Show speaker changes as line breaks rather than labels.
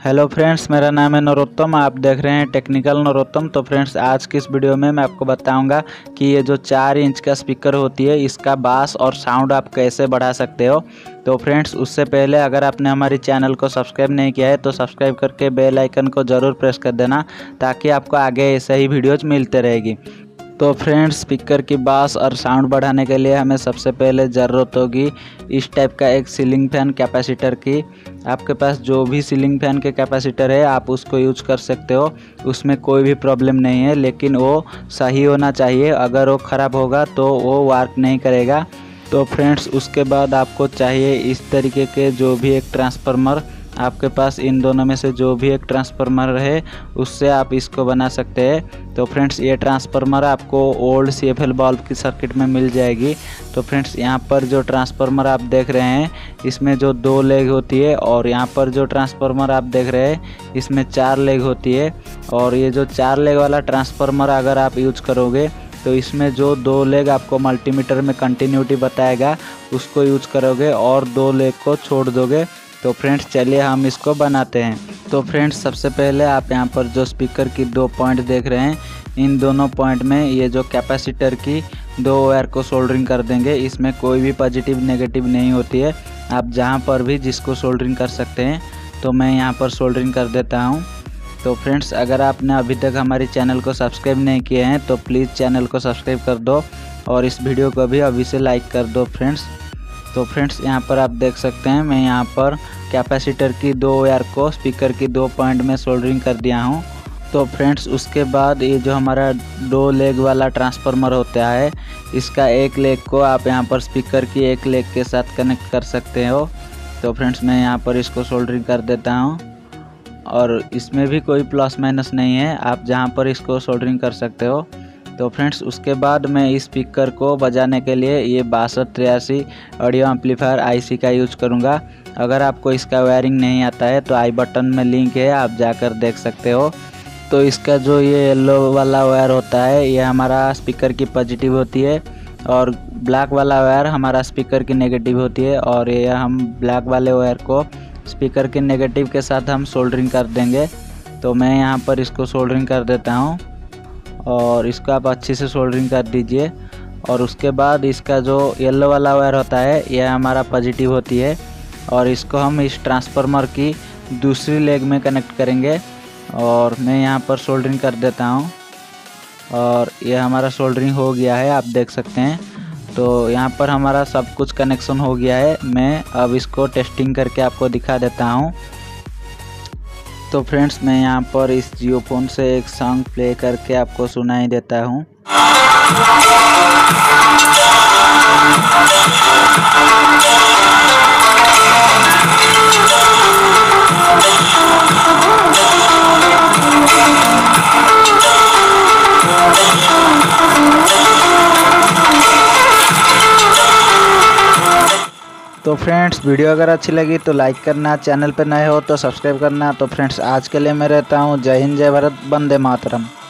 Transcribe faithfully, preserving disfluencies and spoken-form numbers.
Hello friends, मेरा नाम है नरोत्तम। आप देख रहे हैं टेक्निकल नरोत्तम। तो फ्रेंड्स, आज की इस वीडियो में मैं आपको बताऊंगा कि ये जो चार इंच का स्पीकर होती है, इसका बास और साउंड आप कैसे बढ़ा सकते हो। तो फ्रेंड्स, उससे पहले अगर आपने हमारी चैनल को सब्सक्राइब नहीं किया है तो सब्सक्राइब करके बेल आइकन को ज़रूर प्रेस कर देना, ताकि आपको आगे ऐसे ही वीडियोज़ मिलते रहेगी। तो फ्रेंड्स, स्पीकर की बास और साउंड बढ़ाने के लिए हमें सबसे पहले ज़रूरत होगी इस टाइप का एक सीलिंग फैन कैपेसिटर की। आपके पास जो भी सीलिंग फैन के कैपेसिटर है आप उसको यूज कर सकते हो, उसमें कोई भी प्रॉब्लम नहीं है, लेकिन वो सही होना चाहिए। अगर वो ख़राब होगा तो वो वर्क नहीं करेगा। तो फ्रेंड्स, उसके बाद आपको चाहिए इस तरीके के जो भी एक ट्रांसफार्मर। आपके पास इन दोनों में से जो भी एक ट्रांसफार्मर है उससे आप इसको बना सकते हैं। तो फ्रेंड्स, ये ट्रांसफार्मर आपको old C F L bulb की सर्किट में मिल जाएगी। तो फ्रेंड्स, यहाँ पर जो ट्रांसफार्मर आप देख रहे हैं इसमें जो दो लेग होती है, और यहाँ पर जो ट्रांसफार्मर आप देख रहे हैं इसमें चार लेग होती है। और ये जो चार लेग वाला ट्रांसफार्मर अगर आप यूज करोगे तो इसमें जो दो लेग आपको मल्टीमीटर में कंटिन्यूटी बताएगा उसको यूज करोगे और दो लेग को छोड़ दोगे। तो फ्रेंड्स, चलिए हम इसको बनाते हैं। तो फ्रेंड्स, सबसे पहले आप यहाँ पर जो स्पीकर की दो पॉइंट देख रहे हैं, इन दोनों पॉइंट में ये जो कैपेसिटर की दो वायर को सोल्डरिंग कर देंगे। इसमें कोई भी पॉजिटिव नेगेटिव नहीं होती है, आप जहाँ पर भी जिसको सोल्डरिंग कर सकते हैं। तो मैं यहाँ पर सोल्डरिंग कर देता हूँ। तो फ्रेंड्स, अगर आपने अभी तक हमारी चैनल को सब्सक्राइब नहीं किए हैं तो प्लीज़ चैनल को सब्सक्राइब कर दो और इस वीडियो को भी अभी से लाइक कर दो फ्रेंड्स। तो फ्रेंड्स, यहाँ पर आप देख सकते हैं मैं यहाँ पर कैपेसिटर की दो वायर को स्पीकर की दो पॉइंट में सोल्डरिंग कर दिया हूँ। तो फ्रेंड्स, उसके बाद ये जो हमारा दो लेग वाला ट्रांसफार्मर होता है, इसका एक लेग को आप यहाँ पर स्पीकर की एक लेग के साथ कनेक्ट कर सकते हो। तो फ्रेंड्स, मैं यहाँ पर इसको सोल्डरिंग कर देता हूँ और इसमें भी कोई प्लस माइनस नहीं है, आप जहाँ पर इसको सोल्डरिंग कर सकते हो। तो फ्रेंड्स, उसके बाद मैं इस स्पीकर को बजाने के लिए ये बासठ तिरासी ऑडियो एम्पलीफायर आईसी का यूज करूँगा। अगर आपको इसका वायरिंग नहीं आता है तो आई बटन में लिंक है, आप जाकर देख सकते हो। तो इसका जो ये येलो वाला वायर होता है ये हमारा स्पीकर की पॉजिटिव होती है, और ब्लैक वाला वायर हमारा स्पीकर की नेगेटिव होती है। और ये हम ब्लैक वाले वायर को स्पीकर के नेगेटिव के साथ हम सोल्डरिंग कर देंगे। तो मैं यहाँ पर इसको सोल्डरिंग कर देता हूँ और इसको आप अच्छे से सोल्डरिंग कर दीजिए। और उसके बाद इसका जो येलो वाला वायर होता है यह हमारा पॉजिटिव होती है, और इसको हम इस ट्रांसफार्मर की दूसरी लेग में कनेक्ट करेंगे। और मैं यहाँ पर सोल्डरिंग कर देता हूँ और यह हमारा सोल्डरिंग हो गया है, आप देख सकते हैं। तो यहाँ पर हमारा सब कुछ कनेक्शन हो गया है। मैं अब इसको टेस्टिंग करके आपको दिखा देता हूँ। तो फ्रेंड्स, मैं यहाँ पर इस जियो फोन से एक सॉन्ग प्ले करके आपको सुनाई देता हूँ। तो फ्रेंड्स, वीडियो अगर अच्छी लगी तो लाइक करना, चैनल पर नए हो तो सब्सक्राइब करना। तो फ्रेंड्स, आज के लिए मैं रहता हूँ। जय हिंद, जय भारत, वंदे मातरम।